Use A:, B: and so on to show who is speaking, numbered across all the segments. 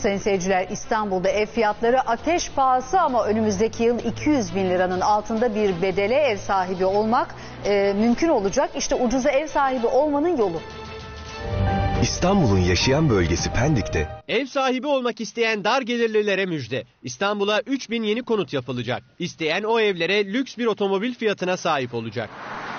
A: sayın seyirciler, İstanbul'da ev fiyatları ateş pahası ama önümüzdeki yıl 200 bin liranın altında bir bedele ev sahibi olmak mümkün olacak. İşte ucuza ev sahibi olmanın yolu.
B: İstanbul'un yaşayan bölgesi Pendik'te
C: ev sahibi olmak isteyen dar gelirlilere müjde. İstanbul'a 3000 yeni konut yapılacak. İsteyen o evlere lüks bir otomobil fiyatına sahip olacak.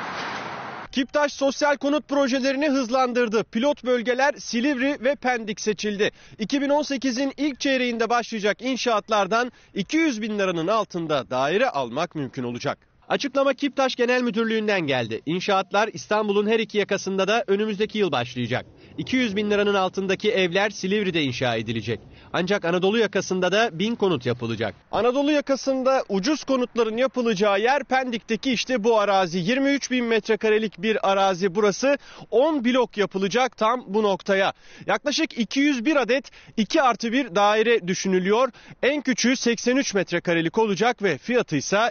C: Kiptaş sosyal konut projelerini hızlandırdı. Pilot bölgeler Silivri ve Pendik seçildi. 2018'in ilk çeyreğinde başlayacak inşaatlardan 200 bin liranın altında daire almak mümkün olacak. Açıklama Kiptaş Genel Müdürlüğü'nden geldi. İnşaatlar İstanbul'un her iki yakasında da önümüzdeki yıl başlayacak. 200 bin liranın altındaki evler Silivri'de inşa edilecek. Ancak Anadolu yakasında da 1000 konut yapılacak. Anadolu yakasında ucuz konutların yapılacağı yer Pendik'teki işte bu arazi. 23 bin metrekarelik bir arazi burası. 10 blok yapılacak tam bu noktaya. Yaklaşık 201 adet 2+1 daire düşünülüyor. En küçüğü 83 metrekarelik olacak ve fiyatı ise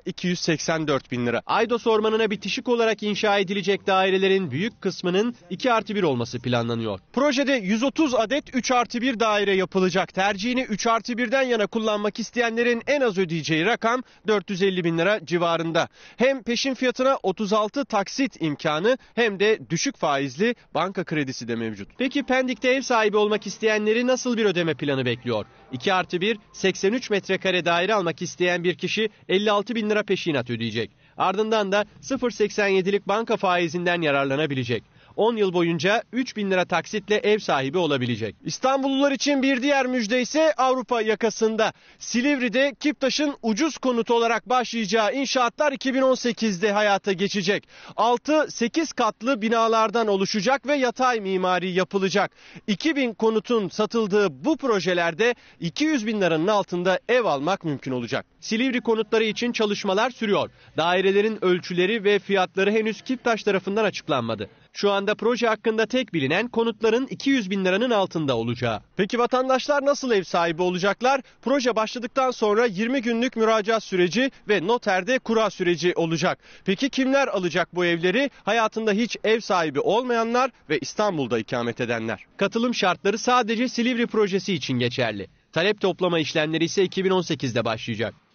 C: 284 bin lira. Aydos Ormanı'na bitişik olarak inşa edilecek dairelerin büyük kısmının 2+1 olması planlanıyor. Projede 130 adet 3+1 daire yapılacak. Tercihini 3+1'den yana kullanmak isteyenlerin en az ödeyeceği rakam 450 bin lira civarında. Hem peşin fiyatına 36 taksit imkanı hem de düşük faizli banka kredisi de mevcut. Peki Pendik'te ev sahibi olmak isteyenleri nasıl bir ödeme planı bekliyor? 2+1, 83 metrekare daire almak isteyen bir kişi 56 bin lira peşinat ödeyecek. Ardından da 0,87'lik banka faizinden yararlanabilecek. 10 yıl boyunca 3 bin lira taksitle ev sahibi olabilecek. İstanbullular için bir diğer müjde ise Avrupa yakasında. Silivri'de Kiptaş'ın ucuz konut olarak başlayacağı inşaatlar 2018'de hayata geçecek. 6-8 katlı binalardan oluşacak ve yatay mimari yapılacak. 2000 konutun satıldığı bu projelerde 200 bin liranın altında ev almak mümkün olacak. Silivri konutları için çalışmalar sürüyor. Dairelerin ölçüleri ve fiyatları henüz Kiptaş tarafından açıklanmadı. Şu anda proje hakkında tek bilinen konutların 200 bin liranın altında olacağı. Peki vatandaşlar nasıl ev sahibi olacaklar? Proje başladıktan sonra 20 günlük müracaat süreci ve noterde kura süreci olacak. Peki kimler alacak bu evleri? Hayatında hiç ev sahibi olmayanlar ve İstanbul'da ikamet edenler. Katılım şartları sadece Silivri projesi için geçerli. Talep toplama işlemleri ise 2018'de başlayacak.